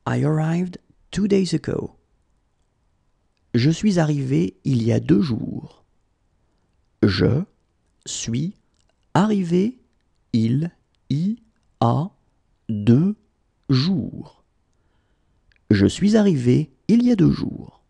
I arrived 2 days ago. Je suis arrivé il y a 2 jours. Je suis arrivé il y a 2 jours. Je suis arrivé il y a 2 jours.